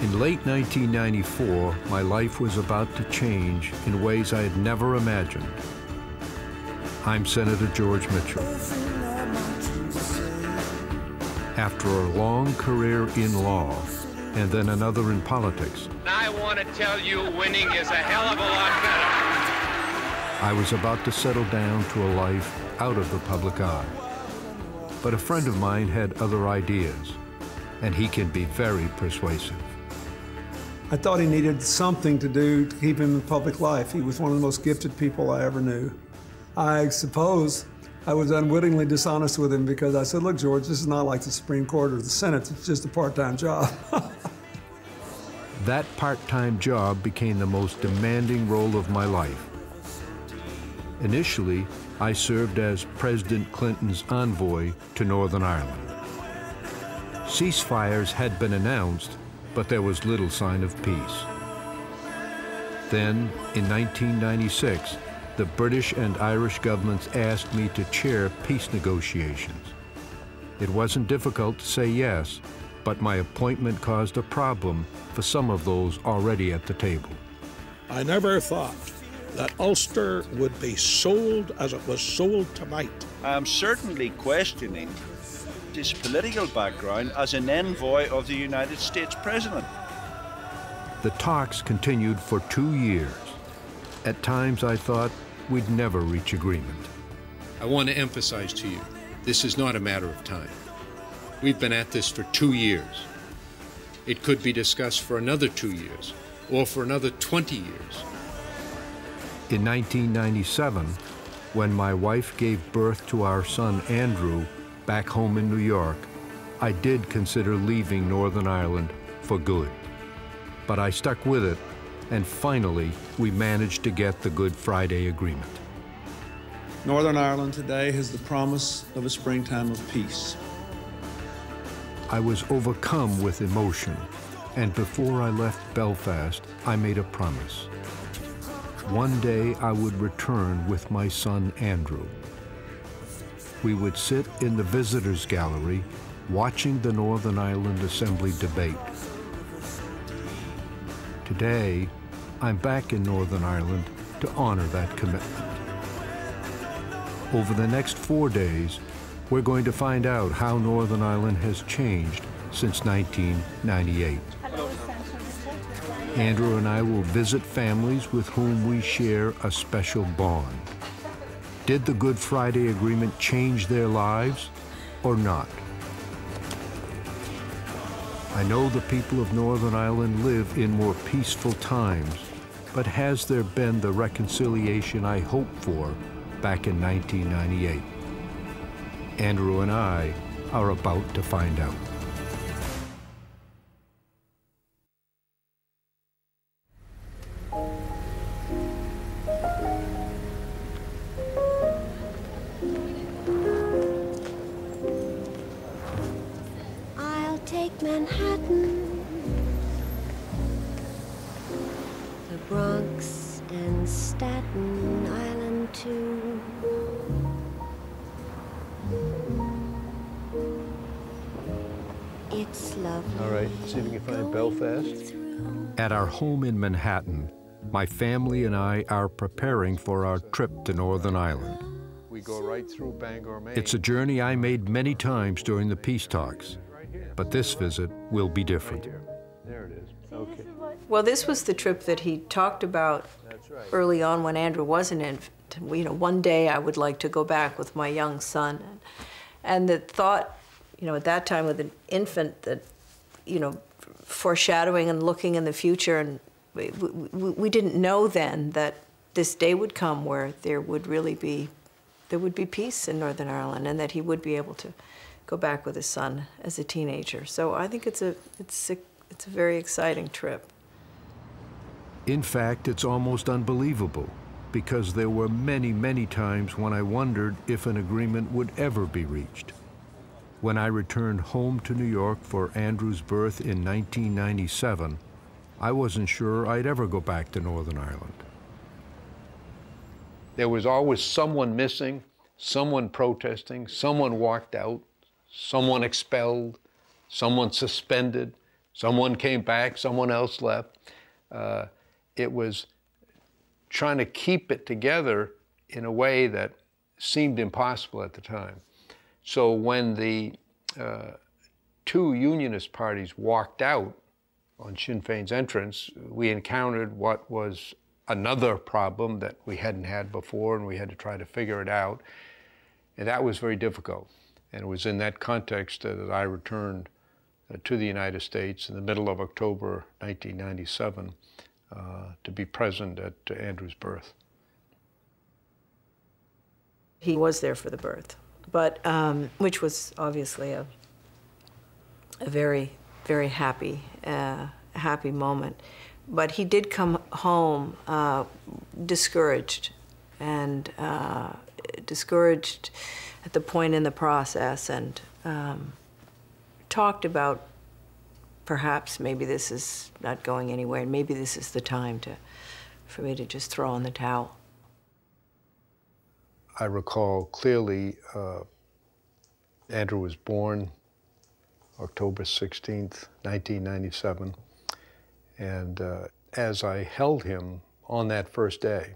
In late 1994, my life was about to change in ways I had never imagined. I'm Senator George Mitchell. After a long career in law, and then another in politics, I want to tell you, winning is a hell of a lot better. I was about to settle down to a life out of the public eye. But a friend of mine had other ideas, and he can be very persuasive. I thought he needed something to do to keep him in public life. He was one of the most gifted people I ever knew. I suppose I was unwittingly dishonest with him because I said, look, George, this is not like the Supreme Court or the Senate. It's just a part-time job. That part-time job became the most demanding role of my life. Initially, I served as President Clinton's envoy to Northern Ireland. Ceasefires had been announced, but there was little sign of peace. Then, in 1996, the British and Irish governments asked me to chair peace negotiations. It wasn't difficult to say yes, but my appointment caused a problem for some of those already at the table. I never thought that Ulster would be sold as it was sold tonight. I'm certainly questioning his political background as an envoy of the United States President. The talks continued for 2 years. At times I thought we'd never reach agreement. I want to emphasize to you, this is not a matter of time. We've been at this for 2 years. It could be discussed for another 2 years, or for another 20 years. In 1997, when my wife gave birth to our son Andrew back home in New York, I did consider leaving Northern Ireland for good. But I stuck with it, and finally, we managed to get the Good Friday Agreement. Northern Ireland today has the promise of a springtime of peace. I was overcome with emotion, and before I left Belfast, I made a promise. One day I would return with my son Andrew. We would sit in the visitors' gallery watching the Northern Ireland Assembly debate. Today, I'm back in Northern Ireland to honor that commitment. Over the next 4 days, we're going to find out how Northern Ireland has changed since 1998. Andrew and I will visit families with whom we share a special bond. Did the Good Friday Agreement change their lives or not? I know the people of Northern Ireland live in more peaceful times, but has there been the reconciliation I hoped for back in 1998? Andrew and I are about to find out. I'll take Manhattan, the Bronx and Staten Island too. It's lovely. All right, see if you can find Belfast. At our home in Manhattan, my family and I are preparing for our trip to Northern Ireland. We go right through Bangor, Maine. It's a journey I made many times during the peace talks, but this visit will be different. There it is. Okay. Well, this was the trip that he talked about early on when Andrew was an infant. You know, one day I would like to go back with my young son. And the thought, you know, at that time with an infant that, you know, foreshadowing and looking in the future, and we didn't know then that this day would come where there would be peace in Northern Ireland, and that he would be able to go back with his son as a teenager. So I think it's a very exciting trip. In fact, it's almost unbelievable, because there were many, many times when I wondered if an agreement would ever be reached. When I returned home to New York for Andrew's birth in 1997, I wasn't sure I'd ever go back to Northern Ireland. There was always someone missing, someone protesting, someone walked out, someone expelled, someone suspended, Someone came back, someone else left. It was trying to keep it together in a way that seemed impossible at the time. So when the two unionist parties walked out on Sinn Féin's entrance, we encountered what was another problem that we hadn't had before, and we had to try to figure it out. And that was very difficult. And it was in that context that I returned to the United States in the middle of October 1997 to be present at Andrew's birth. He was there for the birth, but which was obviously a very, very happy moment. But he did come home discouraged, and discouraged at the point in the process, and talked about perhaps maybe this is not going anywhere, and maybe this is the time for me to just throw in the towel. I recall clearly Andrew was born October 16th, 1997, and as I held him on that first day,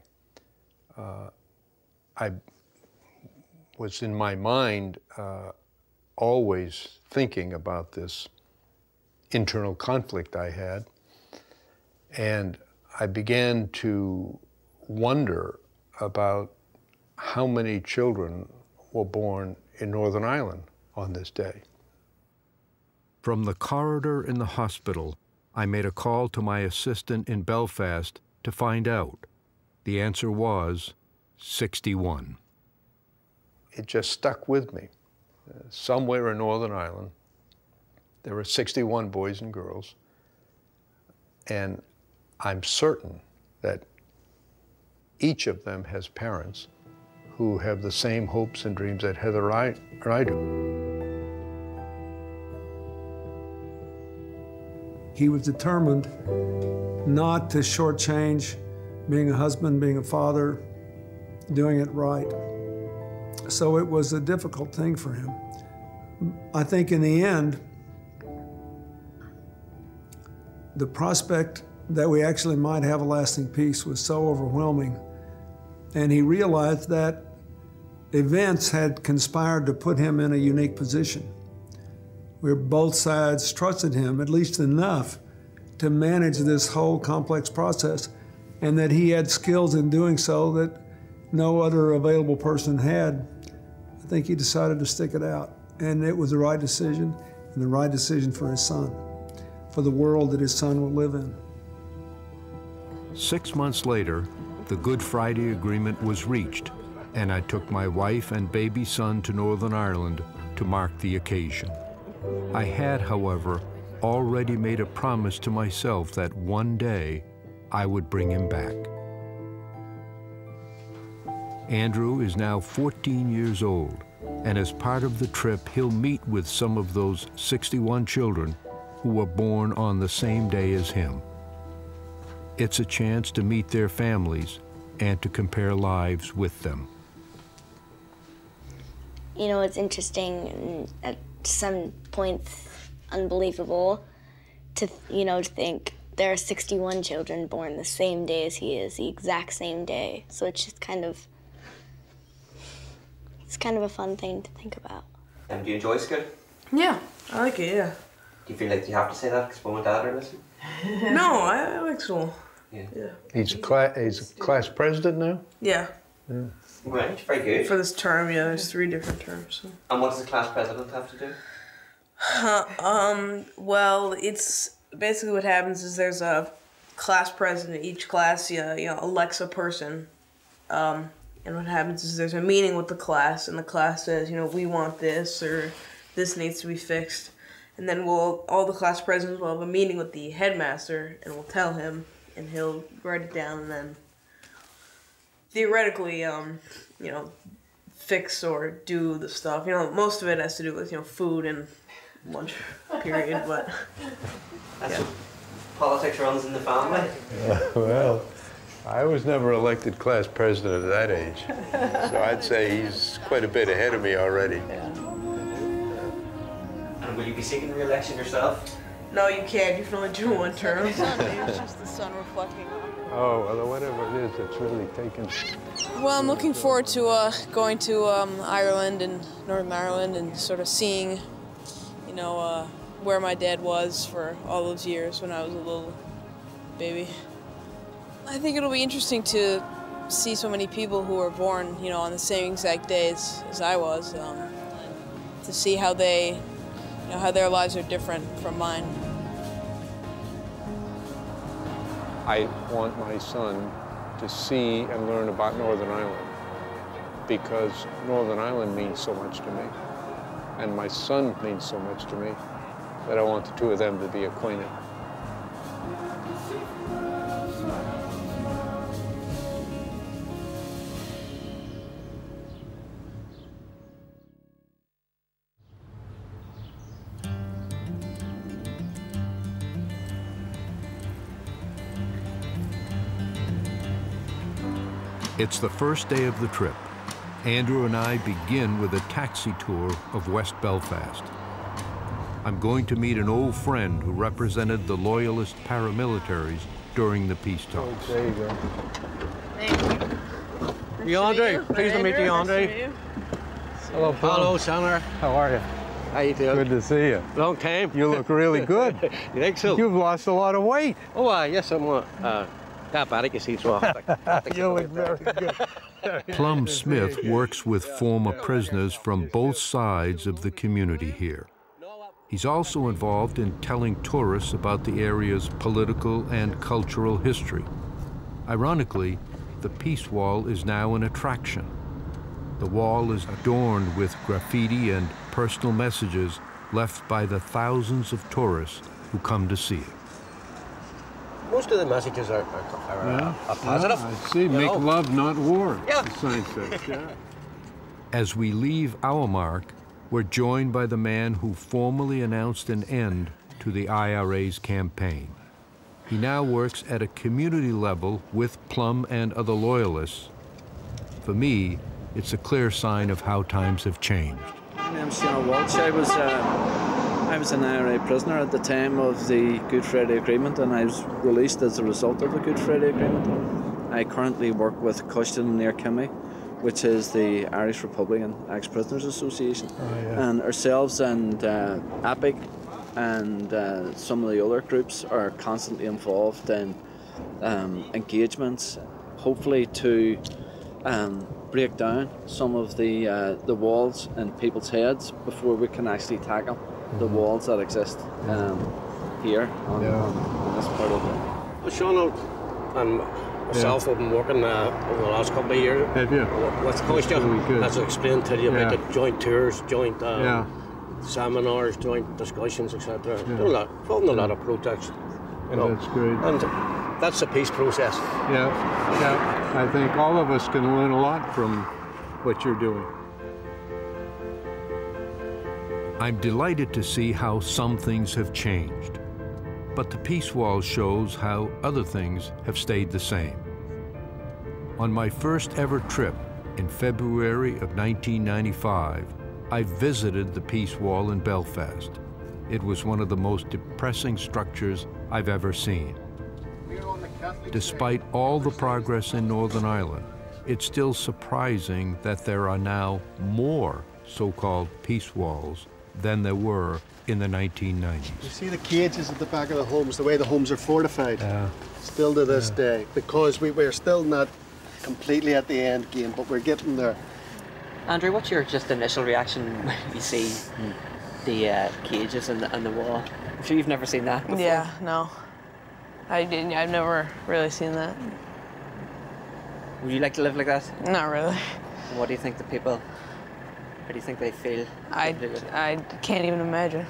I was in my mind always thinking about this internal conflict I had, and I began to wonder about how many children were born in Northern Ireland on this day. From the corridor in the hospital, I made a call to my assistant in Belfast to find out. The answer was 61. It just stuck with me. Somewhere in Northern Ireland, there were 61 boys and girls, and I'm certain that each of them has parents who have the same hopes and dreams that Heather or I do. He was determined not to shortchange being a husband, being a father, doing it right. So it was a difficult thing for him. I think in the end, the prospect that we actually might have a lasting peace was so overwhelming. And he realized that events had conspired to put him in a unique position, where both sides trusted him, at least enough, to manage this whole complex process, and that he had skills in doing so that no other available person had. I think he decided to stick it out, and it was the right decision, and the right decision for his son, for the world that his son will live in. 6 months later, the Good Friday Agreement was reached, and I took my wife and baby son to Northern Ireland to mark the occasion. I had, however, already made a promise to myself that one day I would bring him back. Andrew is now 14 years old, and as part of the trip, he'll meet with some of those 61 children who were born on the same day as him. It's a chance to meet their families and to compare lives with them. You know, it's interesting and at some points unbelievable to, to think there are 61 children born the same day as he is, the exact same day. So it's just kind of a fun thing to think about. And do you enjoy school? Yeah, I like it, yeah. Do you feel like you have to say that because Mum and Dad are listening? No, I like school. Yeah. He's a class president now? Yeah. Right, very good. For this term, yeah, there's 3 different terms. So. And what does the class president have to do? Well, it's basically what happens is there's a class president. Each class, elects a person. And what happens is there's a meeting with the class, and the class says, we want this, or this needs to be fixed. And then all the class presidents will have a meeting with the headmaster, and we'll tell him, and he'll write it down, and then theoretically, fix or do the stuff. Most of it has to do with, food and lunch period, but That's what politics runs in the family. Well, I was never elected class president at that age, so I'd say he's quite a bit ahead of me already. And will you be seeking re-election yourself? No, you can't. You can only do one term. It's just the sun reflecting off. Oh, well, whatever it is, it's really taken. Well, I'm looking forward to going to Ireland and Northern Ireland and sort of seeing, you know, where my dad was for all those years when I was a little baby. I think it'll be interesting to see so many people who were born, you know, on the same exact days as I was, to see how they, you know, how their lives are different from mine. I want my son to see and learn about Northern Ireland because Northern Ireland means so much to me, and my son means so much to me that I want the two of them to be acquainted. It's the first day of the trip. Andrew and I begin with a taxi tour of West Belfast. I'm going to meet an old friend who represented the Loyalist paramilitaries during the peace talks. There you go. Thank you, Andre. Pleased to meet you, Andre. Hello, Paul. Hello, Senator. How are you? How you doing? Good to see you. Long time. You look really good. You think so? You've lost a lot of weight. Oh, yes, I'm diabetic, you see, so you look very good. Plum Smith works with former prisoners from both sides of the community here. He's also involved in telling tourists about the area's political and cultural history. Ironically, the Peace Wall is now an attraction. The wall is adorned with graffiti and personal messages left by the thousands of tourists who come to see it. Most of the messages are positive. Yeah, I see. Make love, not war. Yeah. The sign says. Yeah. As we leave our mark, we're joined by the man who formally announced an end to the IRA's campaign. He now works at a community level with Plum and other loyalists. For me, it's a clear sign of how times have changed. My name's Sean Walsh. I was an IRA prisoner at the time of the Good Friday Agreement, and I was released as a result of the Good Friday Agreement. I currently work with Custom near Kimmy, which is the Irish Republican Ex-Prisoners Association. Oh, yeah. And ourselves and APIC and some of the other groups are constantly involved in engagements, hopefully to break down some of the walls in people's heads before we can actually tackle the walls that exist here on this part of it. Well, Sean and myself have been working over the last couple of years. Have you? With Costa, as I explained to you, making joint tours, joint seminars, joint discussions, etc. Doing a lot of projects. You know. That's great. And that's the peace process. Yeah. I think all of us can learn a lot from what you're doing. I'm delighted to see how some things have changed, but the Peace Wall shows how other things have stayed the same. On my first ever trip in February of 1995, I visited the Peace Wall in Belfast. It was one of the most depressing structures I've ever seen. Despite all the progress in Northern Ireland, it's still surprising that there are now more so-called peace walls than there were in the 1990s. You see the cages at the back of the homes, the way the homes are fortified, still to this day, because we're still not completely at the end game, but we're getting there. Andrew, what's your just initial reaction when you see the cages and the wall? I'm sure you've never seen that before. Yeah, no. I've never really seen that. Would you like to live like that? Not really. And what do you think the people, how do you think they feel? I can't even imagine.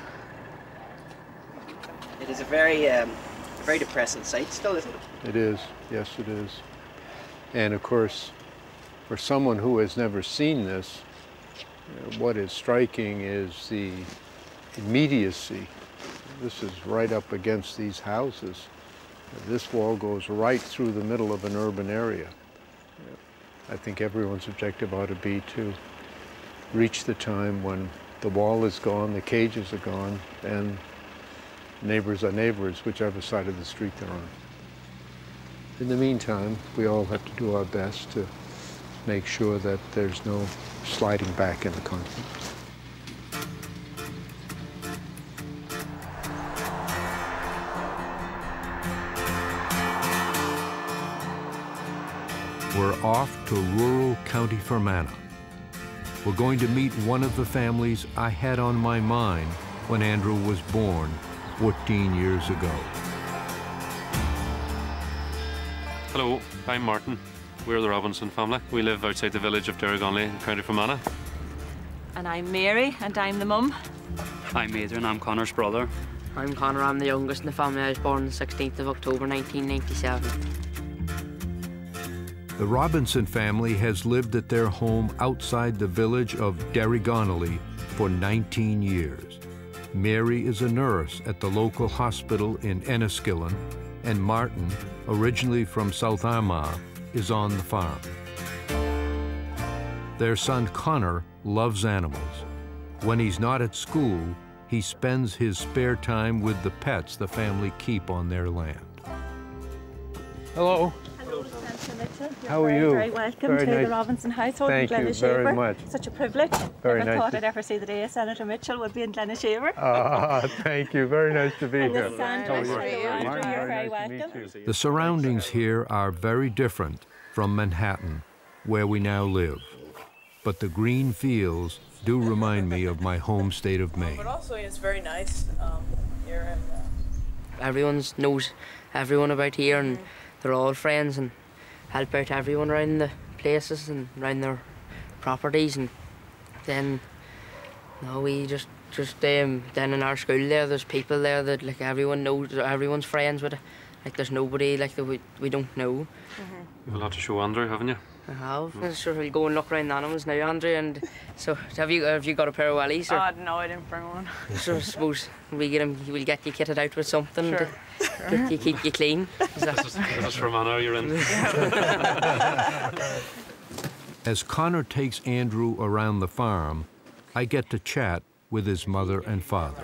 It is a very depressing sight still, isn't it? It is, yes it is. And of course, for someone who has never seen this, what is striking is the immediacy. This is right up against these houses. This wall goes right through the middle of an urban area. I think everyone's objective ought to be to reach the time when the wall is gone, the cages are gone, and neighbors are neighbors, whichever side of the street they're on. In the meantime, we all have to do our best to make sure that there's no sliding back into conflict. We're off to rural County Fermanagh. We're going to meet one of the families I had on my mind when Andrew was born 14 years ago. Hello, I'm Martin. We're the Robinson family. We live outside the village of Derrygonley in County Fermanagh. And I'm Mary, and I'm the mum. I'm Adrian, I'm Connor's brother. I'm Connor, I'm the youngest in the family. I was born on the 16th of October 1997. The Robinson family has lived at their home outside the village of Derrygonley for 19 years. Mary is a nurse at the local hospital in Enniskillen, and Martin, originally from South Armagh, is on the farm. Their son Connor loves animals. When he's not at school, he spends his spare time with the pets the family keep on their land. Hello. Hello, Senator Mitchell. How are you? Very welcome to the Robinson household in Thank you very much. Such a privilege. Very Never nice thought to- I'd ever see the day Senator Mitchell would be in Glenishaver. Thank you. Very nice to be here. Sandra, hello, Andrew, you're very welcome. The surroundings here are very different from Manhattan, where we now live. But the green fields do remind me of my home state of Maine. But also, it's very nice here. Everyone knows everyone about here, and they're all friends and help out everyone around the places and around their properties. And then, no, we just then in our school there's people there that like everyone knows, everyone's friends with. Like there's nobody like that we don't know. You've a lot to show Andrew, haven't you? I have. Sure, we'll go and look around the animals now, Andrew. And so, have you got a pair of wellies? Or? No, I didn't bring one. So I suppose we'll get you kitted out with something Sure. to keep you clean. This is Fermanagh you're in. As Connor takes Andrew around the farm, I get to chat with his mother and father.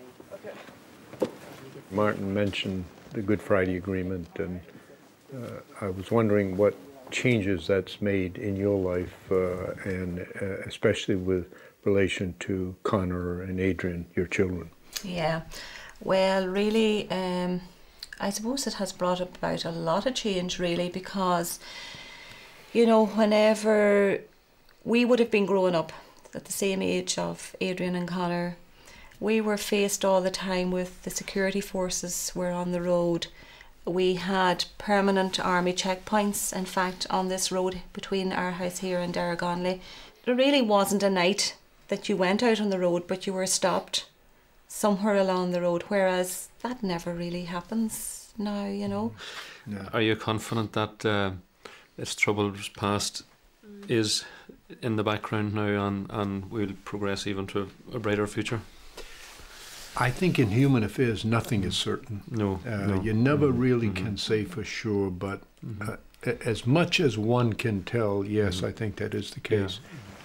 Martin mentioned the Good Friday Agreement, and I was wondering what changes that's made in your life, and especially with relation to Connor and Adrian, your children. Yeah, well, really, I suppose it has brought about a lot of change, really, because, you know, whenever we would have been growing up at the same age of Adrian and Connor, we were faced all the time with the security forces were on the road. We had permanent army checkpoints, in fact, on this road between our house here and Derrygonley. There really wasn't a night that you went out on the road but you were stopped somewhere along the road, whereas that never really happens now, you know. Yeah. Are you confident that its troubles past is in the background now and will progress even to a brighter future? I think in human affairs, nothing is certain. No. You never really can say for sure, but as much as one can tell, yes, I think that is the case.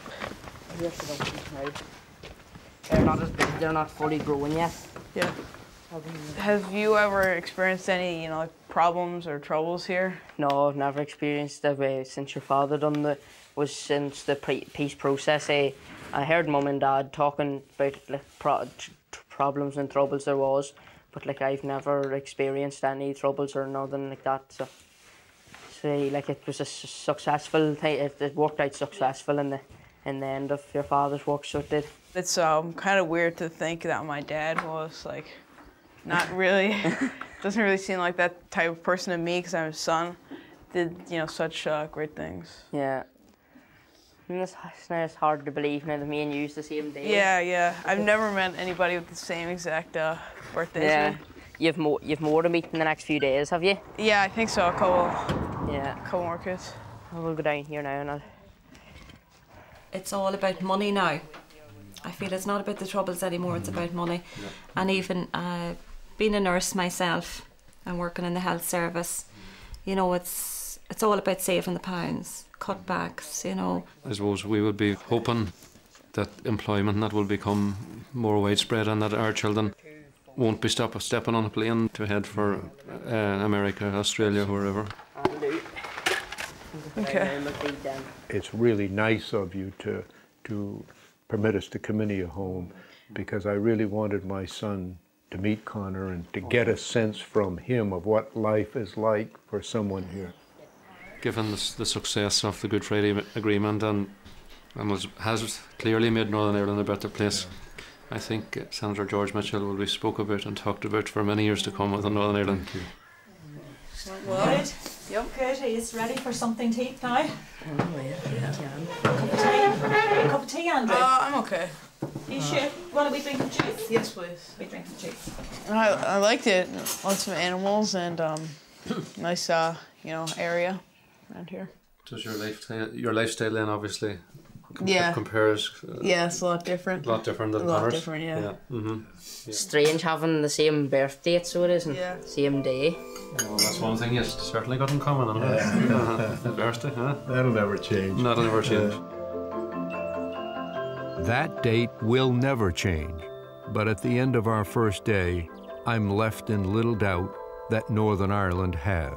They're not as big, they're not fully grown yet. Yeah. Have you ever experienced any, you know, like problems or troubles here? No, I've never experienced that since your father since the peace process. I heard Mum and Dad talking about like problems and troubles there was, but like I've never experienced any troubles or nothing like that. So like it was a successful thing. It worked out successful in the end of your father's work, so it did. It's kind of weird to think that my dad was like not really doesn't really seem like that type of person to me because I'm his son. Did, you know, such great things. Yeah. And it's hard to believe now that me and you's the same day. Yeah. I've never met anybody with the same exact birthday as me. You've more to meet in the next few days, have you? Yeah, I think so. A couple more kids. We'll go down here now and It's all about money now. I feel it's not about the troubles anymore, it's about money. And even being a nurse myself and working in the health service, you know, it's all about saving the pounds, cutbacks, you know. I suppose we would be hoping that employment that will become more widespread and that our children won't be stepping on a plane to head for America, Australia, wherever. Okay. It's really nice of you to permit us to come into your home, because I really wanted my son to meet Connor and to get a sense from him of what life is like for someone here. Given the success of the Good Friday Agreement and has clearly made Northern Ireland a better place, I think Senator George Mitchell will be spoke about and talked about for many years to come within Northern Ireland. Good. Yep. Good. Are you ready for something to eat now? Cup of tea? Cup of tea, Andrew? I'm okay. Are you sure? What, are we drinking juice? Yes, please. We drinking juice. I liked it. Lots of animals and nice, area around here. Does your lifestyle then obviously compares? Yeah, it's a lot different. A lot different than Connor's. A lot different, yeah. Yeah. Strange having the same birth date, so it isn't. Yeah. Same day. Well, that's one thing you certainly got in common, isn't it? Birthday, huh? That'll never change. That'll never change. That date will never change, but at the end of our first day, I'm left in little doubt that Northern Ireland has.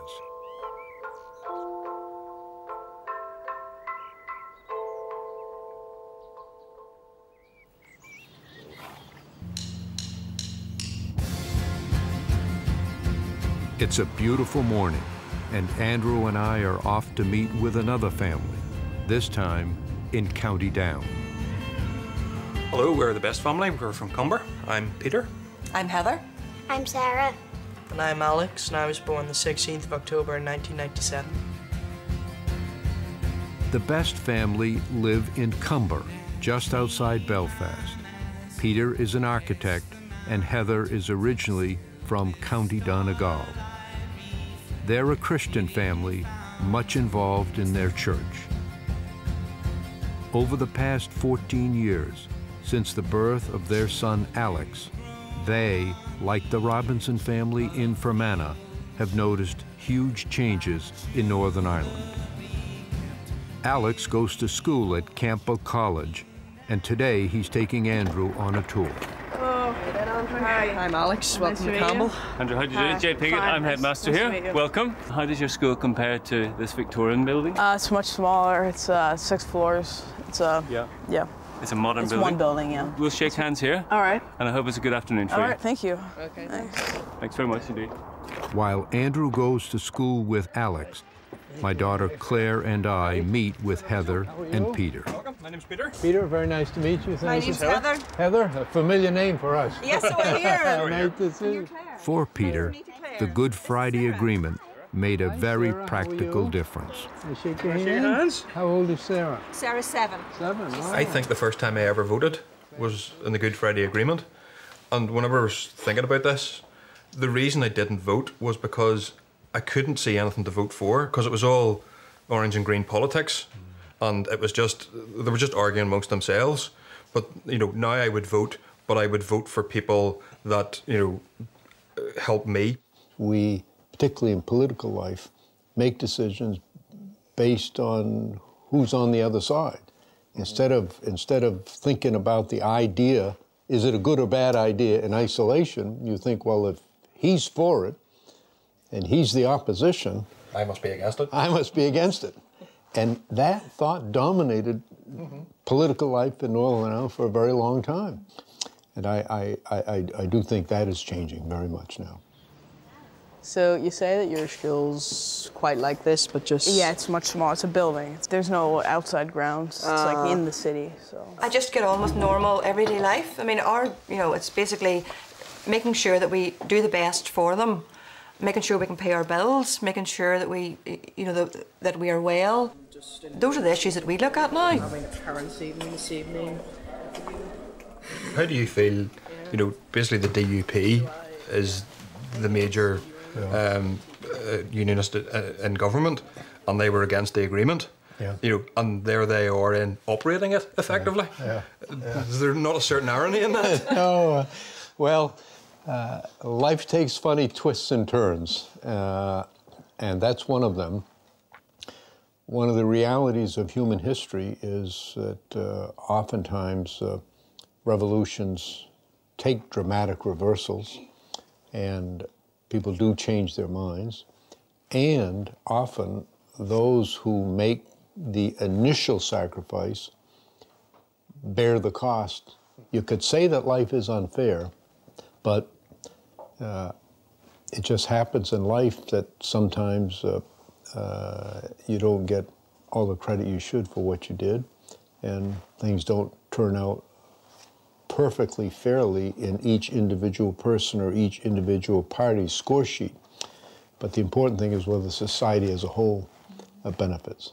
It's a beautiful morning, and Andrew and I are off to meet with another family, this time in County Down. Hello, we're the Best family. We're from Cumber. I'm Peter. I'm Heather. I'm Sarah. And I'm Alex, and I was born the 16th of October in 1997. The Best family live in Cumber, just outside Belfast. Peter is an architect, and Heather is originally from County Donegal. They're a Christian family, much involved in their church. Over the past 14 years, since the birth of their son Alex, they, like the Robinson family in Fermanagh, have noticed huge changes in Northern Ireland. Alex goes to school at Campbell College, and today he's taking Andrew on a tour. Hi. I'm Alex. Welcome to Campbell. Andrew, how do you do? Jay Piggott, I'm headmaster here. Welcome. How does your school compare to this Victorian building? It's much smaller. It's 6 floors. It's yeah. It's a modern building. It's one building, yeah. We'll shake hands here. All right. And I hope it's a good afternoon for you. All right, thank you. Okay. Thanks. Thanks very much indeed. While Andrew goes to school with Alex, my daughter Claire and I meet with Heather and Peter. Welcome. My name's Peter. Peter, very nice to meet you. My name's Heather. Heather, a familiar name for us. Yes, so we're here. Nice to see you. For Peter, the Good Friday Agreement made a very practical difference. Shake your hands. How old is Sarah? Sarah's 7. 7, wow. I think the first time I ever voted was in the Good Friday Agreement. And whenever I was thinking about this, the reason I didn't vote was because I couldn't see anything to vote for, because it was all orange and green politics, and it was just, they were just arguing amongst themselves. But, now I would vote, but I would vote for people that, help me. We, particularly in political life, make decisions based on who's on the other side. Instead of thinking about the idea, is it a good or bad idea in isolation, you think, well, if he's for it, and he's the opposition, I must be against it. I must be against it. And that thought dominated political life in Northern Ireland for a very long time. And I do think that is changing very much now. So you say that your school's quite like this, but just... Yeah, it's much smaller. It's a building. There's no outside grounds. It's like in the city, so... I just get on with normal everyday life. I mean, it's basically making sure that we do the best for them, making sure we can pay our bills, making sure that we, that we are well. Those are the issues that we look at now. Having a parents' evening this evening. How do you feel, basically the DUP is the major unionist in government, and they were against the agreement. Yeah. And there they are in operating it effectively. Yeah. Is there not a certain irony in that? No. Well, life takes funny twists and turns, and that's one of them. One of the realities of human history is that oftentimes revolutions take dramatic reversals, and people do change their minds. And often those who make the initial sacrifice bear the cost. You could say that life is unfair, but it just happens in life that sometimes you don't get all the credit you should for what you did, and things don't turn out perfectly fairly in each individual person or each individual party's score sheet. But the important thing is whether society as a whole benefits.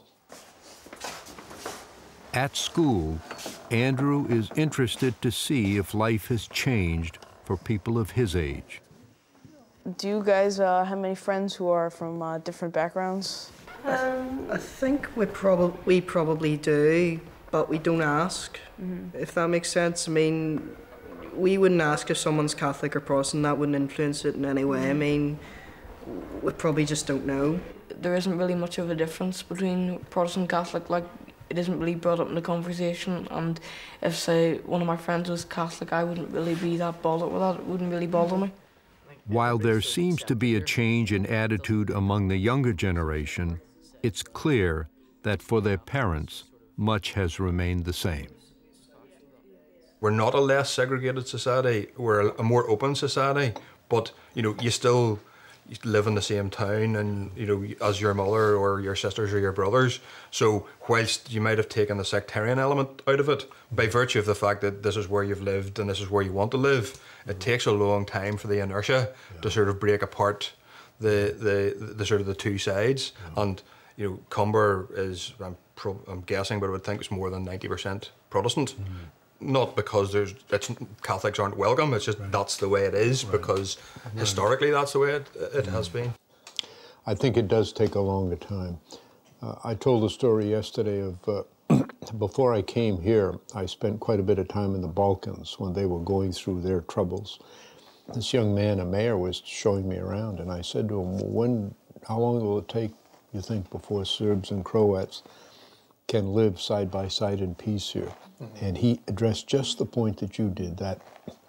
At school, Andrew is interested to see if life has changed for people of his age. Do you guys have many friends who are from different backgrounds? I think we probably do, but we don't ask, if that makes sense. I mean, we wouldn't ask if someone's Catholic or Protestant. That wouldn't influence it in any way. I mean, we probably just don't know. There isn't really much of a difference between Protestant and Catholic. Like, it isn't really brought up in the conversation, and if, say, one of my friends was Catholic, I wouldn't really be that bothered with that. It wouldn't really bother me. While there seems to be a change in attitude among the younger generation, it's clear that for their parents, much has remained the same. We're not a less segregated society, we're a more open society, but you know, you still live in the same town and you know, as your mother or your sisters or your brothers. So whilst you might have taken the sectarian element out of it, by virtue of the fact that this is where you've lived and this is where you want to live, it takes a long time for the inertia to sort of break apart the sort of the two sides. And you know, Cumber is, I'm guessing, but I would think it's more than 90% Protestant. Not because Catholics aren't welcome, it's just that's the way it is, because historically that's the way it has been. I think it does take a longer time. I told a story yesterday of before I came here, I spent quite a bit of time in the Balkans when they were going through their troubles. This young man, a mayor, was showing me around, and I said to him, how long will it take, you think, before Serbs and Croats can live side by side in peace here? And he addressed just the point that you did, that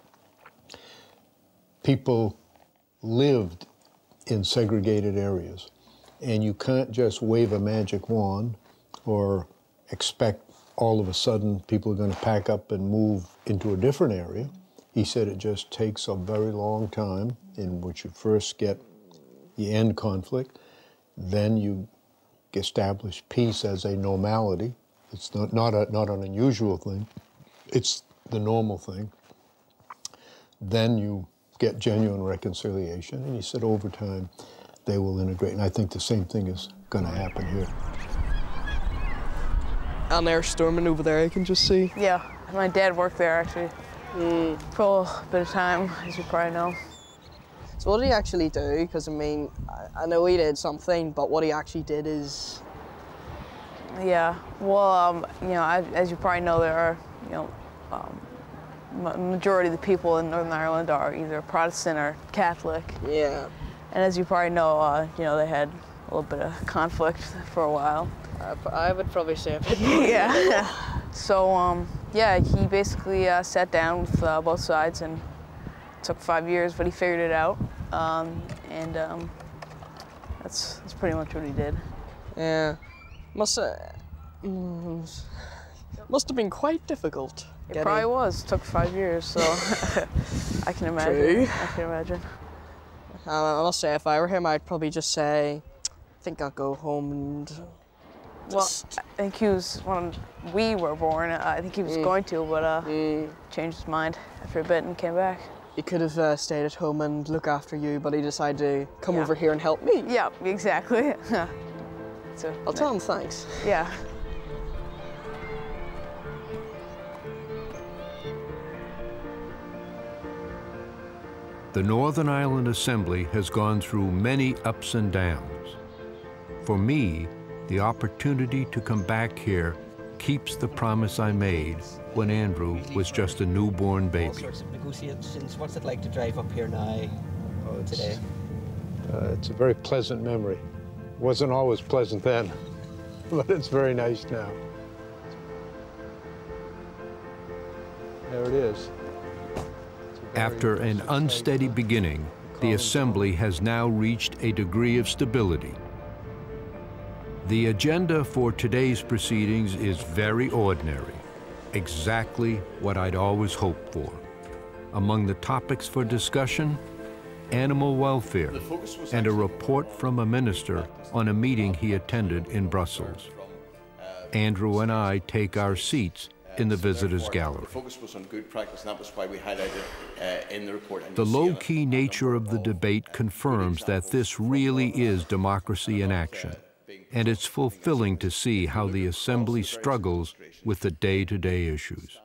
people lived in segregated areas, and you can't just wave a magic wand or expect all of a sudden people are going to pack up and move into a different area. He said it just takes a very long time in which you first get the end conflict, then you establish peace as a normality. It's not an unusual thing, it's the normal thing. Then you get genuine reconciliation, and he said over time they will integrate, and I think the same thing is going to happen here. And they're storming over there, I can just see. Yeah, my dad worked there actually for a bit of time, as you probably know. So what did he actually do? Because I mean, I know he did something, but what he actually did is... Yeah, well, you know, as you probably know, there are, you know, majority of the people in Northern Ireland are either Protestant or Catholic. Yeah. And as you probably know, you know, they had a little bit of conflict for a while. I would probably say a bit. Yeah. So, yeah, he basically sat down with both sides, and it took 5 years, but he figured it out. And that's pretty much what he did. Yeah. Must have been quite difficult. It probably was. It took 5 years, so I can imagine. True. I can imagine. I must say, if I were him, I'd probably just say, I think I'll go home and... Well, I think he was, when we were born, I think he was going to, but changed his mind after a bit and came back. He could have stayed at home and look after you, but he decided to come over here and help me. Yeah, exactly. So, I'll tell him thanks. Yeah. The Northern Ireland Assembly has gone through many ups and downs. For me, the opportunity to come back here keeps the promise I made when Andrew was just a newborn baby. All sorts of negotiations. What's it like to drive up here now today? It's a very pleasant memory. It wasn't always pleasant then, but it's very nice now. There it is. After an unsteady beginning, the Assembly has now reached a degree of stability. The agenda for today's proceedings is very ordinary, exactly what I'd always hoped for. Among the topics for discussion, animal welfare and a report from a minister on a meeting he attended in Brussels. Andrew and I take our seats in the visitors' gallery. The focus was on good practice, and that was why we highlighted in the report. The low-key nature of the debate confirms that this really is democracy in action, and it's fulfilling to see how the Assembly struggles with the day-to-day issues.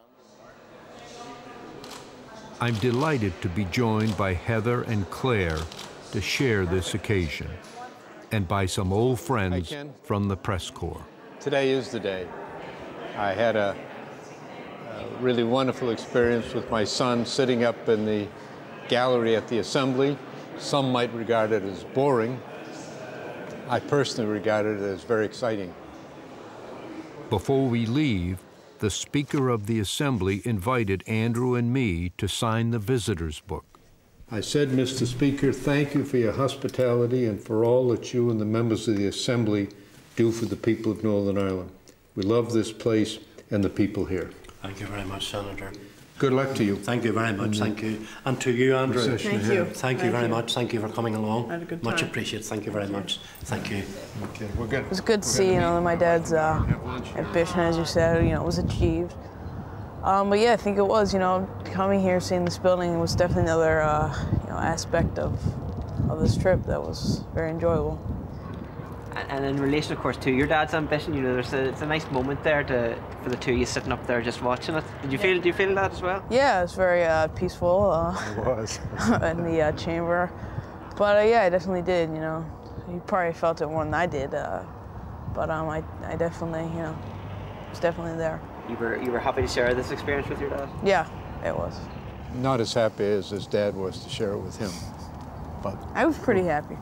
I'm delighted to be joined by Heather and Claire to share this occasion, and by some old friends from the press corps. Today is the day. I had a really wonderful experience with my son sitting up in the gallery at the Assembly. Some might regard it as boring. I personally regard it as very exciting. Before we leave, the Speaker of the Assembly invited Andrew and me to sign the visitors' book. I said, Mr. Speaker, thank you for your hospitality and for all that you and the members of the Assembly do for the people of Northern Ireland. We love this place and the people here. Thank you very much, Senator. Good luck to you. Thank you very much. Thank you. And to you, Andrew. Thank you. Thank you very much. Thank you for coming along. I had a good Much time. appreciated. Thank you very much. Thank you. Okay, we're good. It was good to see, that my dad's ambition, as you said, was achieved. But yeah, I think it was, coming here, seeing this building was definitely another, aspect of this trip that was very enjoyable. And in relation, of course, to your dad's ambition, it's a nice moment there for the two of you sitting up there just watching it. Do you feel that as well? Yeah, it's very peaceful. It was. In the chamber. But yeah, I definitely did, You probably felt it more than I did. But I definitely, was definitely there. You were happy to share this experience with your dad? Yeah, it was. Not as happy as his dad was to share it with him, but... I was pretty happy.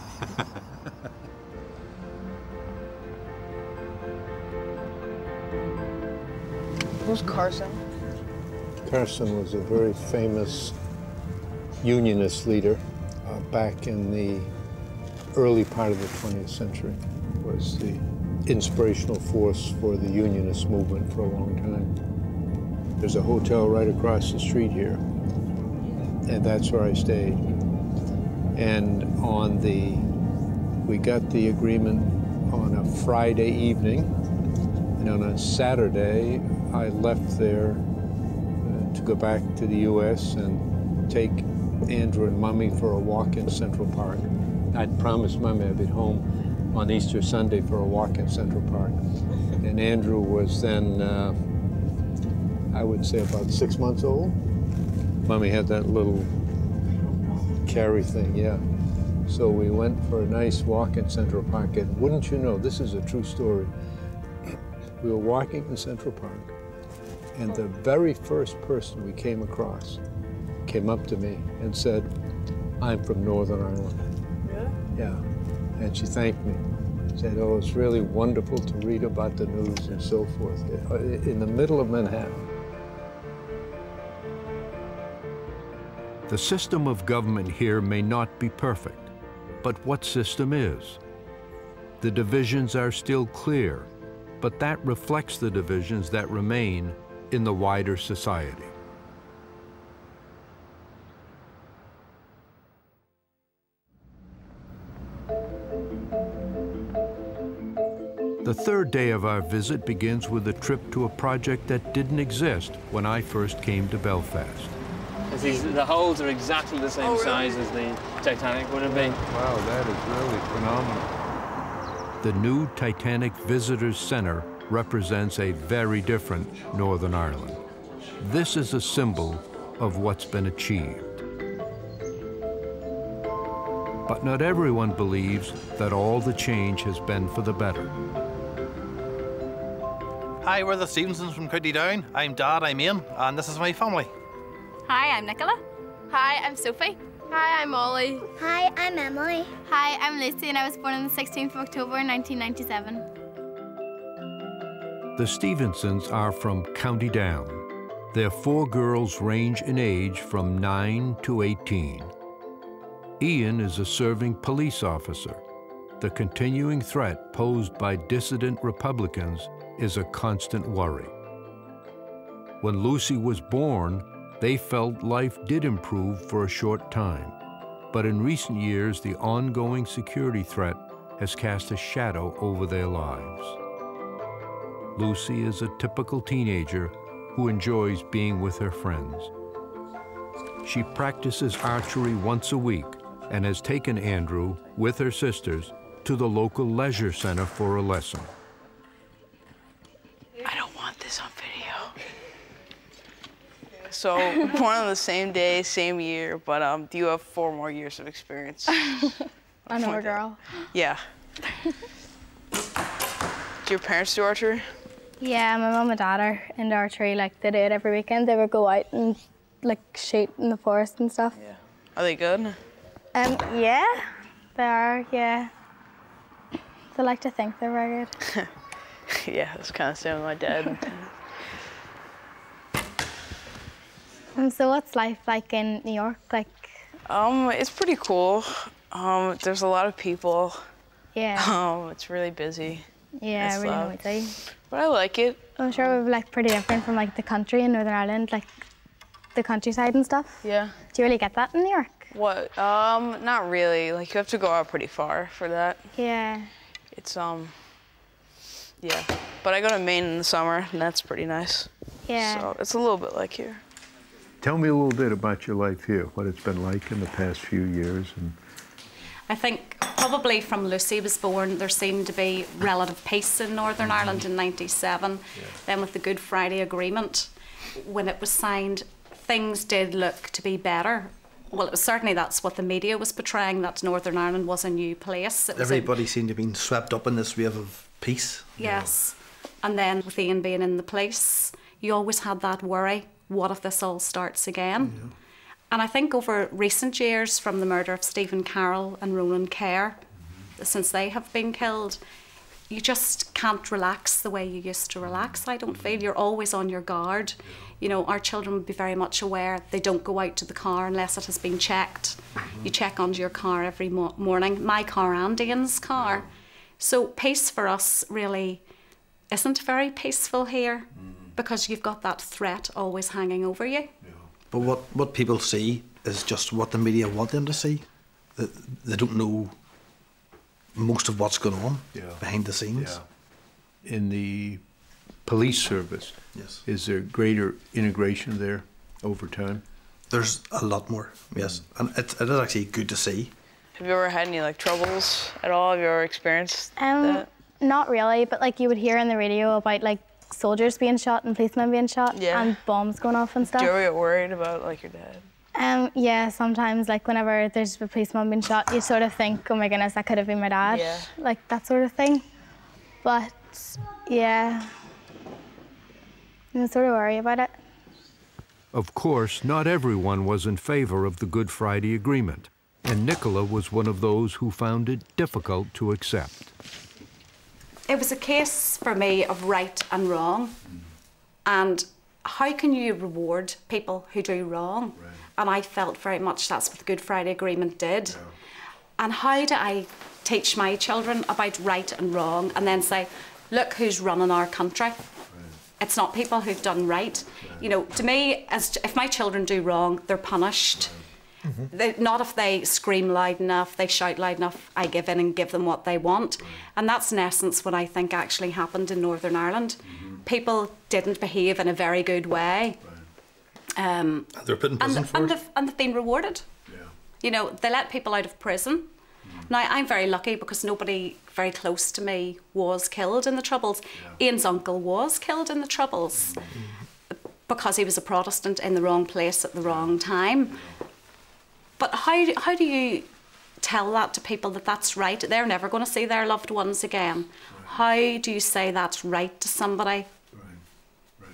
Who's Carson? Carson was a very famous unionist leader back in the early part of the 20th century. Was the inspirational force for the unionist movement for a long time. There's a hotel right across the street here, and that's where I stayed. And we got the agreement on a Friday evening, and on a Saturday, I left there to go back to the U.S. and take Andrew and Mummy for a walk in Central Park. I'd promised Mummy I'd be home on Easter Sunday for a walk in Central Park. And Andrew was then, I would say about 6 months old. Mummy had that little carry thing, yeah. So we went for a nice walk in Central Park, and wouldn't you know, this is a true story. We were walking in Central Park, and the very first person we came across came up to me and said, "I'm from Northern Ireland." Yeah, and she thanked me. Said, "Oh, it's really wonderful to read about the news and so forth." In the middle of Manhattan. The system of government here may not be perfect, but what system is? The divisions are still clear, but that reflects the divisions that remain in the wider society. The third day of our visit begins with a trip to a project that didn't exist when I first came to Belfast. The holes are exactly the same size as the Titanic would have been. Wow, that is really phenomenal. The new Titanic Visitors Center represents a very different Northern Ireland. This is a symbol of what's been achieved. But not everyone believes that all the change has been for the better. Hi, we're the Stevensons from County Down. I'm Dad, I'm Ian, and this is my family. Hi, I'm Nicola. Hi, I'm Sophie. Hi, I'm Molly. Hi, I'm Emily. Hi, I'm Lucy, and I was born on the 16th of October 1997. The Stevensons are from County Down. Their 4 girls range in age from 9 to 18. Ian is a serving police officer. The continuing threat posed by dissident Republicans is a constant worry. When Lucy was born, they felt life did improve for a short time. But in recent years, the ongoing security threat has cast a shadow over their lives. Lucy is a typical teenager who enjoys being with her friends. She practices archery once a week and has taken Andrew, with her sisters, to the local leisure center for a lesson. I don't want this on video. So, born on the same day, same year, but do you have 4 more years of experience? Another girl. Yeah. Do your parents do archery? Yeah, my mum and dad are into archery. Like, they do it every weekend. They would go out and like shoot in the forest and stuff. Yeah. Are they good? Yeah, they are. Yeah. They like to think they're very good. Yeah, it's kind of the same with my dad. So what's life like in New York? Like, it's pretty cool. There's a lot of people. Yeah. It's really busy. Yeah, really noisy. But I like it. I'm sure we're like pretty different from like the country in Northern Ireland, like the countryside and stuff. Yeah. Do you really get that in New York? What? Not really. Like, you have to go out pretty far for that. Yeah. It's yeah. But I go to Maine in the summer, and that's pretty nice. Yeah. So it's a little bit like here. Tell me a little bit about your life here, what it's been like in the past few years. I think probably from Lucy was born, there seemed to be relative peace in Northern Ireland in '97. Then with the Good Friday Agreement, when it was signed, things did look to be better. Well, it was certainly that's what the media was portraying, that Northern Ireland was a new place. Everybody seemed to have been swept up in this wave of peace. Yes. And then with Ian being in the police, you always had that worry, what if this all starts again? Yeah. And I think over recent years, from the murder of Stephen Carroll and Ronan Kerr, since they have been killed, you just can't relax the way you used to relax, I don't feel. You're always on your guard. You know, our children would be very much aware they don't go out to the car unless it has been checked. You check under your car every morning, my car and Ian's car. So peace for us really isn't very peaceful here because you've got that threat always hanging over you. But what people see is just what the media want them to see. They don't know most of what's going on behind the scenes. Yeah. In the police service, is there greater integration there over time? There's a lot more, yes. And it is actually good to see. Have you ever had any like troubles at all? Have you ever experienced that? Not really, but like you would hear on the radio about like soldiers being shot and policemen being shot and bombs going off and stuff. Do you ever get worried about like your dad? Yeah, sometimes like whenever there's a policeman being shot, you sort of think, oh my goodness, that could have been my dad. Yeah. Like that sort of thing. But yeah, you sort of worry about it. Of course, not everyone was in favor of the Good Friday Agreement, and Nicola was one of those who found it difficult to accept. It was a case for me of right and wrong, and how can you reward people who do wrong? Right. And I felt very much that's what the Good Friday Agreement did. Yeah. And how do I teach my children about right and wrong and then say, look who's running our country? Right. It's not people who've done right. You know, to me, if my children do wrong, they're punished. Not if they scream loud enough, they shout loud enough, I give in and give them what they want. And that's in essence what I think actually happened in Northern Ireland. People didn't behave in a very good way. They're put in prison for it. And they've been rewarded. Yeah. You know, they let people out of prison. Now, I'm very lucky because nobody very close to me was killed in the Troubles. Yeah. Ian's uncle was killed in the Troubles because he was a Protestant in the wrong place at the wrong time. But how do you tell that to people that that's right? They're never going to see their loved ones again. Right. How do you say that's right to somebody? Right.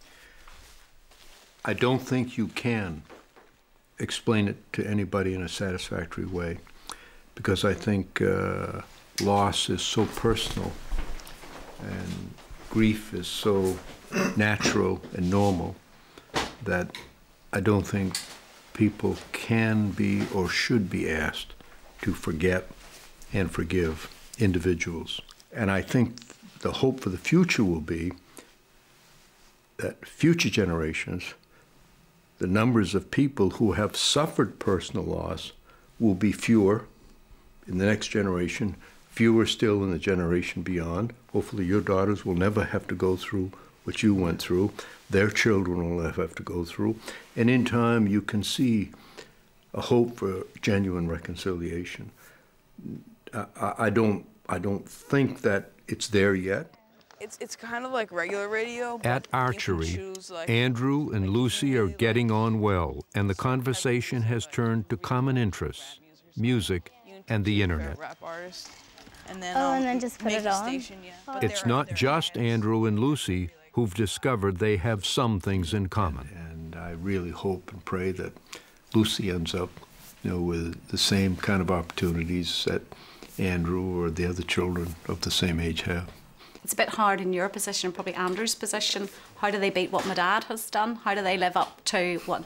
I don't think you can explain it to anybody in a satisfactory way because I think loss is so personal and grief is so natural and normal that I don't think people can be or should be asked to forget and forgive individuals. And I think the hope for the future will be that future generations, the numbers of people who have suffered personal loss will be fewer in the next generation, fewer still in the generation beyond. Hopefully your daughters will never have to go through what you went through. Their children will never have to go through. And in time, you can see a hope for genuine reconciliation. I don't think that it's there yet. It's kind of like regular radio. But At archery, Andrew and Lucy are getting on well, and the conversation has turned to common interests, music, and the internet. Rap artist. And then just put it on. It's not just Andrew and Lucy who've discovered they have some things in common. And I really hope and pray that Lucy ends up, with the same kind of opportunities that Andrew or the other children of the same age have. It's a bit hard in your position, probably Andrew's position. How do they beat what my dad has done? How do they live up to what,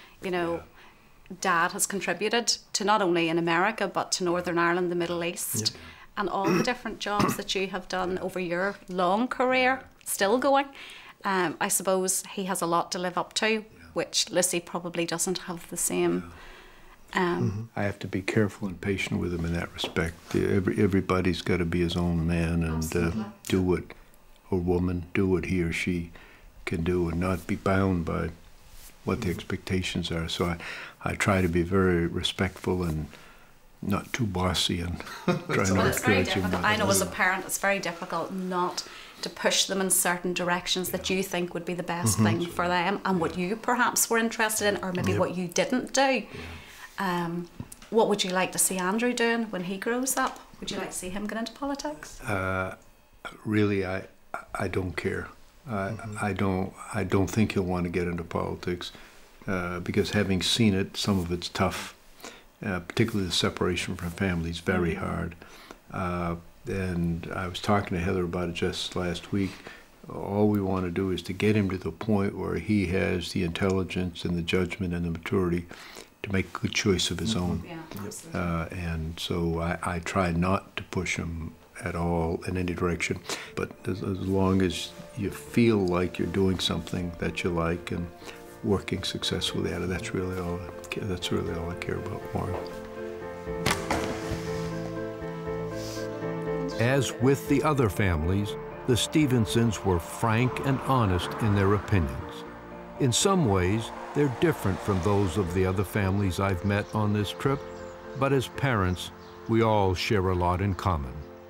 Dad has contributed to not only in America, but to Northern Ireland, the Middle East, and all the different jobs that you have done over your long career, still going. I suppose he has a lot to live up to, which Lucy probably doesn't have the same. I have to be careful and patient with him in that respect. Everybody's got to be his own man and do what, or woman, do what he or she can do and not be bound by what the expectations are. So I try to be very respectful and not too bossy and try not to very judge him. difficult. I know as a parent it's very difficult not to push them in certain directions that you think would be the best thing for them and what you perhaps were interested in or maybe what you didn't do. What would you like to see Andrew doing when he grows up? Would you like to see him get into politics? Really, I don't care. I don't think he'll want to get into politics because having seen it, some of it's tough. Particularly the separation from family is very hard. And I was talking to Heather about it just last week. All we want to do is to get him to the point where he has the intelligence and the judgment and the maturity to make a good choice of his own. And so I try not to push him at all in any direction. But as long as you feel like you're doing something that you like and working successfully at it, that's really all I care about more. As with the other families, the Stevensons were frank and honest in their opinions. In some ways, they're different from those of the other families I've met on this trip, but as parents, we all share a lot in common.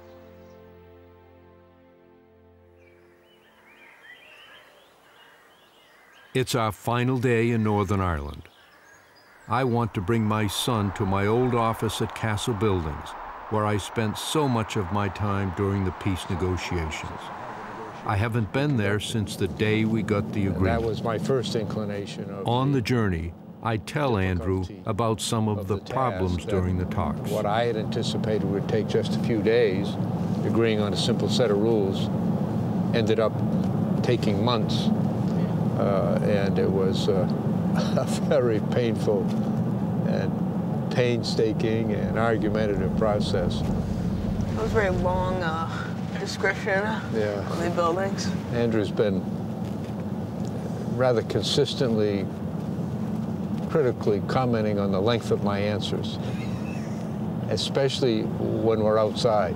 It's our final day in Northern Ireland. I want to bring my son to my old office at Castle Buildings, where I spent so much of my time during the peace negotiations. I haven't been there since the day we got the agreement. That was my first inclination. On the journey, I tell Andrew about some of the problems during the talks. What I had anticipated would take just a few days, agreeing on a simple set of rules, ended up taking months. And it was a very painful and painstaking and argumentative process. It was a very long description of the buildings. Andrew's been rather consistently critically commenting on the length of my answers, especially when we're outside.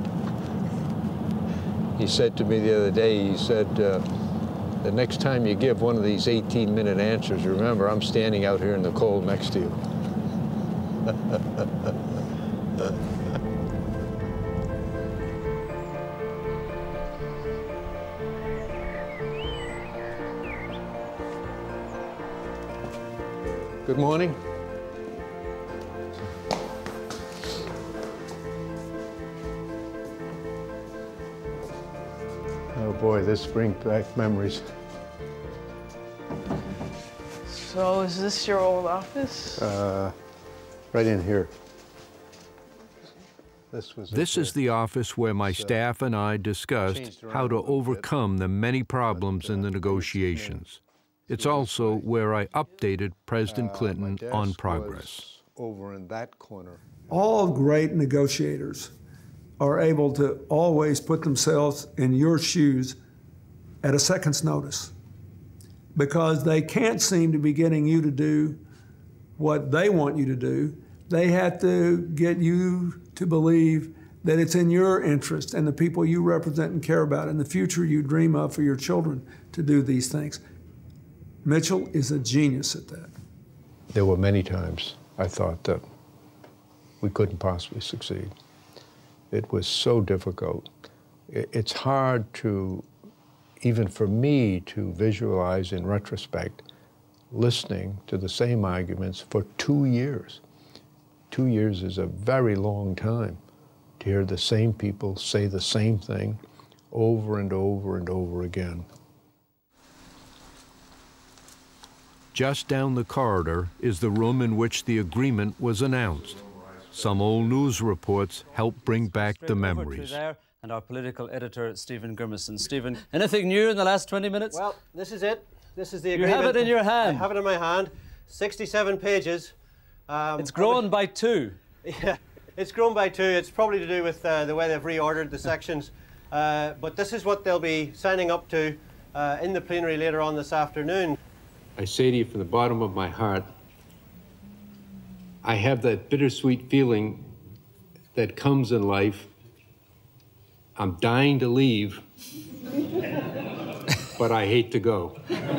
He said to me the other day, he said, the next time you give one of these 18-minute answers, remember, I'm standing out here in the cold next to you. Good morning. Oh boy, this brings back memories. So is this your old office? Right in here. This is the office where my staff and I discussed how to overcome the many problems in the negotiations. It's also where I updated President Clinton on progress. Over in that corner. All great negotiators are able to always put themselves in your shoes at a second's notice, because they can't seem to be getting you to do what they want you to do. They have to get you to believe that it's in your interest and the people you represent and care about and the future you dream of for your children to do these things. Mitchell is a genius at that. There were many times I thought that we couldn't possibly succeed. It was so difficult. It's hard to, even for me, to visualize in retrospect, listening to the same arguments for 2 years. 2 years is a very long time to hear the same people say the same thing over and over and over again. Just down the corridor is the room in which the agreement was announced. Some old news reports help bring back the memories. And our political editor, Stephen Grimison. Stephen, anything new in the last 20 minutes? Well, this is it. This is the agreement. You have it in your hand. I have it in my hand. 67 pages. It's grown by 2. Yeah, it's grown by 2. It's probably to do with the way they've reordered the sections. But this is what they'll be signing up to in the plenary later on this afternoon. I say to you from the bottom of my heart, I have that bittersweet feeling that comes in life. I'm dying to leave, but I hate to go.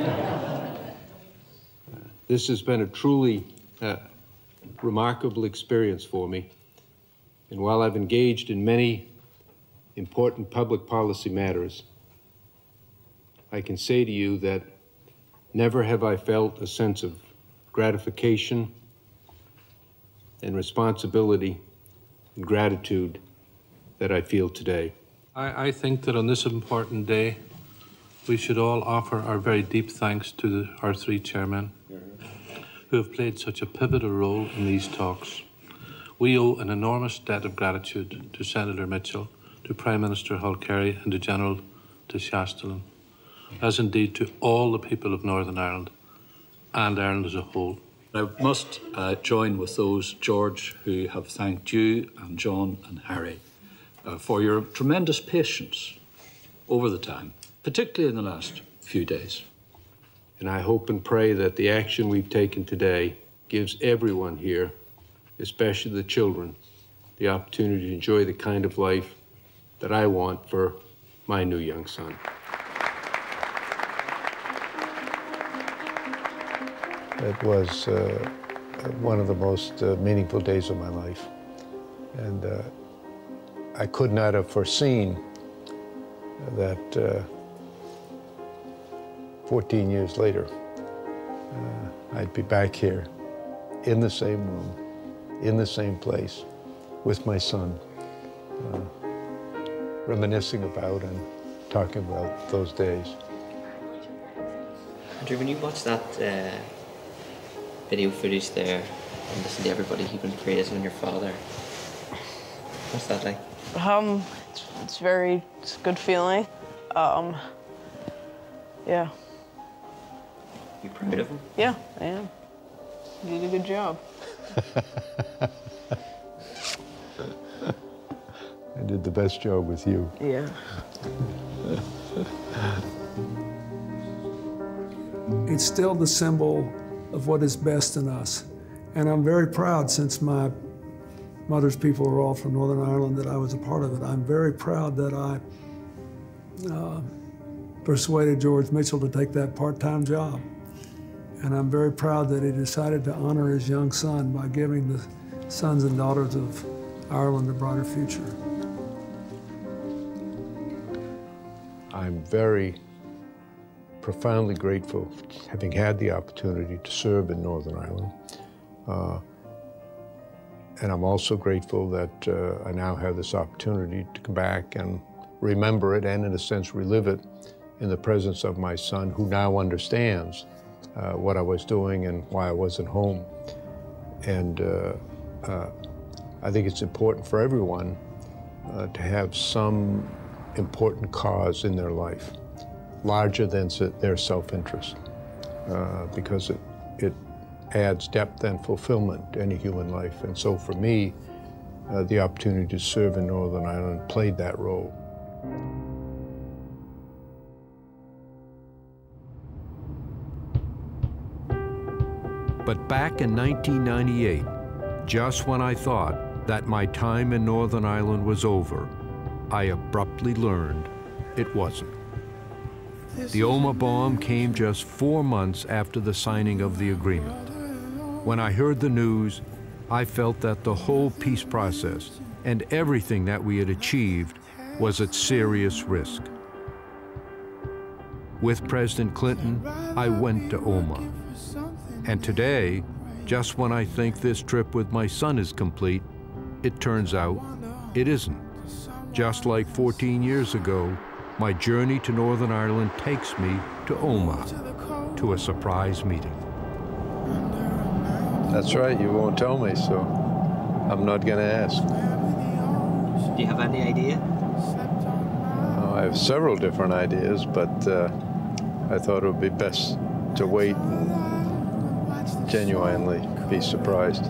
This has been a truly remarkable experience for me. And while I've engaged in many important public policy matters, I can say to you that never have I felt a sense of gratification and responsibility and gratitude that I feel today. I think that on this important day, we should all offer our very deep thanks to our 3 chairmen who have played such a pivotal role in these talks. We owe an enormous debt of gratitude to Senator Mitchell, to Prime Minister Mulcahy and to General de Chastelain, as indeed to all the people of Northern Ireland and Ireland as a whole. I must join with those, George, who have thanked you and John and Harry for your tremendous patience over the time, particularly in the last few days. And I hope and pray that the action we've taken today gives everyone here, especially the children, the opportunity to enjoy the kind of life that I want for my new young son. It was one of the most meaningful days of my life. And I could not have foreseen that 14 years later, I'd be back here in the same room, in the same place, with my son, reminiscing about and talking about those days. Andrew, when you watch that video footage there and listen to everybody you've been praising your father, what's that like? It's a good feeling. Yeah. You proud of him? Yeah, I am. You did a good job. I did the best job with you. Yeah. It's still the symbol of what is best in us. And I'm very proud, since my mother's people are all from Northern Ireland, that I was a part of it. I'm very proud that I persuaded George Mitchell to take that part-time job. And I'm very proud that he decided to honor his young son by giving the sons and daughters of Ireland a brighter future. I'm very profoundly grateful for having had the opportunity to serve in Northern Ireland. And I'm also grateful that I now have this opportunity to come back and remember it and, in a sense, relive it in the presence of my son, who now understands what I was doing and why I wasn't home. And I think it's important for everyone to have some important cause in their life, larger than their self-interest. because it adds depth and fulfillment to any human life. And so for me, the opportunity to serve in Northern Ireland played that role. But back in 1998, just when I thought that my time in Northern Ireland was over, I abruptly learned it wasn't. The Omagh bomb came just 4 months after the signing of the agreement. When I heard the news, I felt that the whole peace process and everything that we had achieved was at serious risk. With President Clinton, I went to Omagh. And today, just when I think this trip with my son is complete, it turns out it isn't. Just like 14 years ago, my journey to Northern Ireland takes me to Omagh, to a surprise meeting. That's right, you won't tell me, so I'm not going to ask. Do you have any idea? I have several different ideas, but I thought it would be best to wait and genuinely be surprised.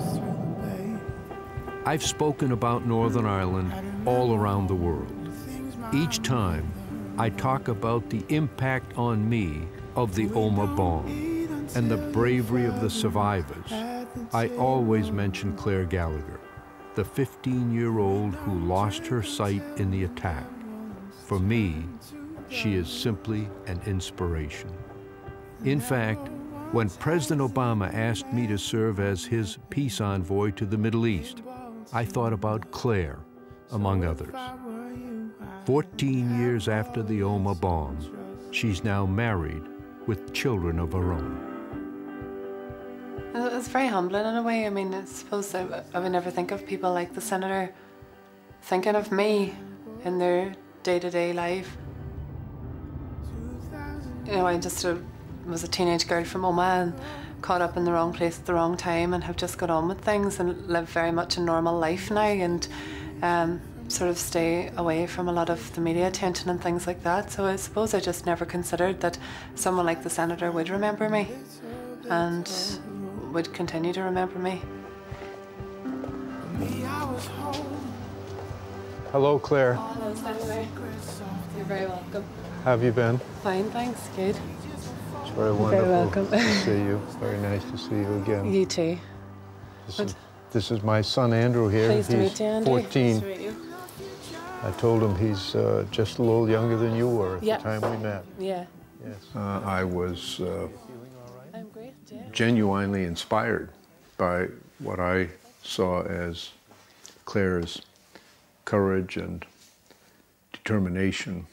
I've spoken about Northern Ireland all around the world. Each time, I talk about the impact on me of the Omagh bomb and the bravery of the survivors. I always mention Claire Gallagher, the 15-year-old who lost her sight in the attack. For me, she is simply an inspiration. In fact, when President Obama asked me to serve as his peace envoy to the Middle East, I thought about Claire, among others. 14 years after the Omagh bomb, she's now married with children of her own. It's very humbling in a way. I mean, I suppose I would never think of people like the Senator thinking of me in their day-to-day life. You know, I just was a teenage girl from Omagh and caught up in the wrong place at the wrong time and have just got on with things and live very much a normal life now and sort of stay away from a lot of the media attention and things like that. So I suppose I just never considered that someone like the Senator would remember me and would continue to remember me. Hello, Claire. Oh, hello, Senator. You're very welcome. How have you been? Fine, thanks. Good. It's very wonderful to see you. Very nice to see you again. You too. This is my son, Andrew, here. Pleased to meet you, Andrew. 14. Nice to meet you. I told him he's just a little younger than you were at the time we met. Yeah. Yes. I was genuinely inspired by what I saw as Claire's courage and determination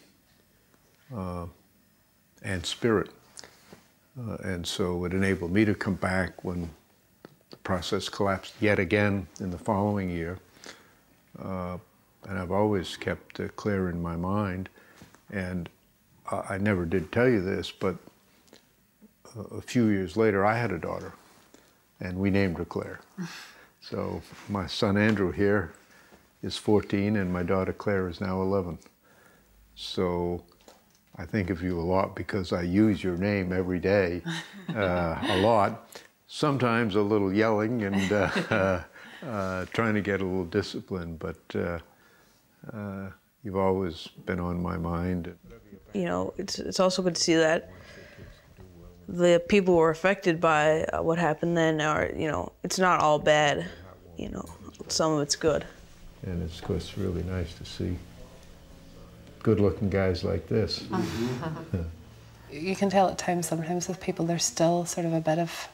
and spirit. And so it enabled me to come back when the process collapsed yet again in the following year. And I've always kept Claire in my mind. And I never did tell you this, but a few years later, I had a daughter, and we named her Claire. So my son Andrew here is 14, and my daughter Claire is now 11. So I think of you a lot because I use your name every day, a lot. Sometimes a little yelling and trying to get a little discipline, but you've always been on my mind. You know, it's also good to see that the people who were affected by what happened then are, you know, it's not all bad. You know, some of it's good. And it's, of course, really nice to see good-looking guys like this. You can tell at times, sometimes with people, there's still sort of a bit of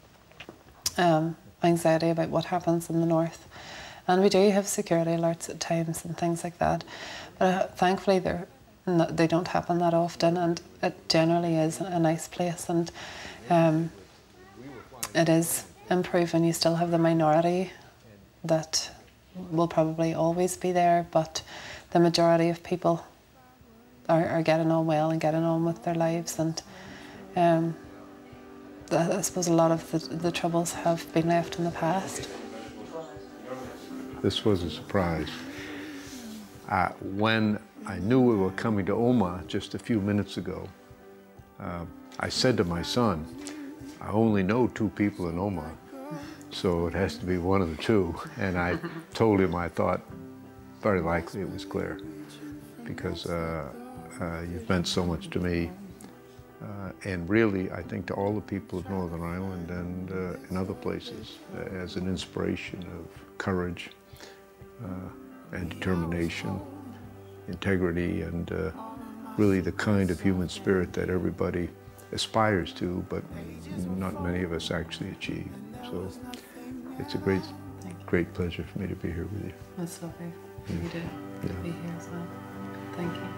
anxiety about what happens in the north. And we do have security alerts at times and things like that. But thankfully, they don't happen that often, and it generally is a nice place. And it is improving. You still have the minority that will probably always be there, but the majority of people are getting on well and getting on with their lives. And I suppose a lot of the troubles have been left in the past. This was a surprise. When I knew we were coming to Omagh just a few minutes ago, I said to my son, I only know 2 people in Oman, so it has to be one of the 2. And I told him I thought very likely it was Claire, because you've meant so much to me. And really, I think to all the people of Northern Ireland and in other places, as an inspiration of courage and determination, integrity, and really the kind of human spirit that everybody aspires to, but not many of us actually achieve. So it's a great pleasure for me to be here with you. That's lovely for you to be here as well. Thank you.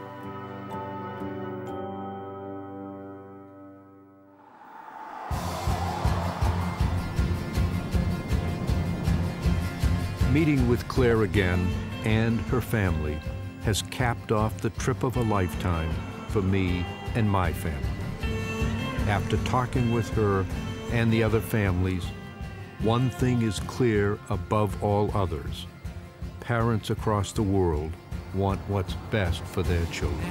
Meeting with Claire again and her family has capped off the trip of a lifetime for me and my family. After talking with her and the other families, one thing is clear above all others. Parents across the world want what's best for their children.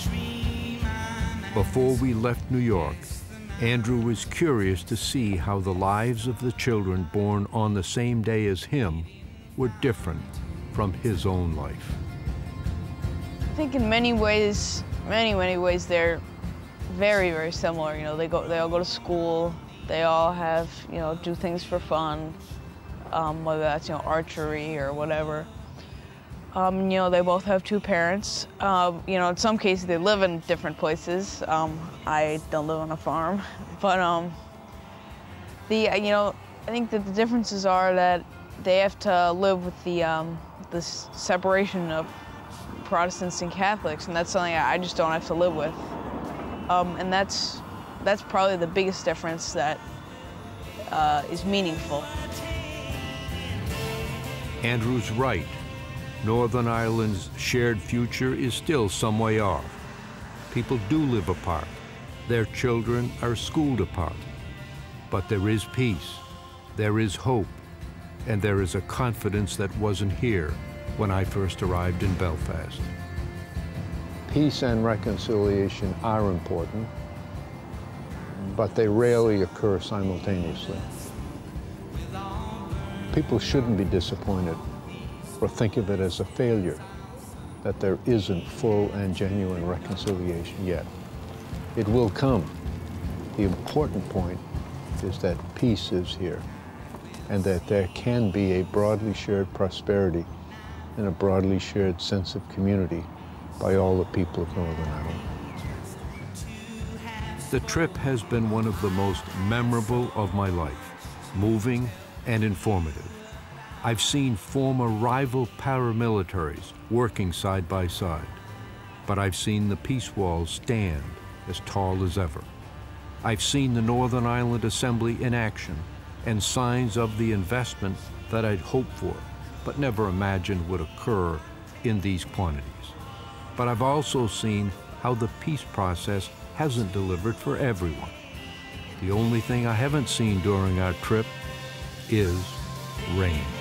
Before we left New York, Andrew was curious to see how the lives of the children born on the same day as him were different from his own life. I think in many ways, they're very, very similar. You know, they all go to school. They all have, you know, do things for fun, whether that's, you know, archery or whatever. You know, they both have 2 parents. You know, in some cases they live in different places. I don't live on a farm, but you know, I think that the differences are that they have to live with the separation of Protestants and Catholics, and that's something I just don't have to live with. And that's probably the biggest difference that is meaningful. Andrew's right. Northern Ireland's shared future is still some way off. People do live apart. Their children are schooled apart. But there is peace, there is hope, and there is a confidence that wasn't here when I first arrived in Belfast. Peace and reconciliation are important, but they rarely occur simultaneously. People shouldn't be disappointed or think of it as a failure that there isn't full and genuine reconciliation yet. It will come. The important point is that peace is here and that there can be a broadly shared prosperity and a broadly shared sense of community by all the people of Northern Ireland. The trip has been one of the most memorable of my life, moving and informative. I've seen former rival paramilitaries working side by side, but I've seen the peace walls stand as tall as ever. I've seen the Northern Ireland Assembly in action and signs of the investment that I'd hoped for, but never imagined would occur in these quantities. But I've also seen how the peace process hasn't delivered for everyone. The only thing I haven't seen during our trip is rain.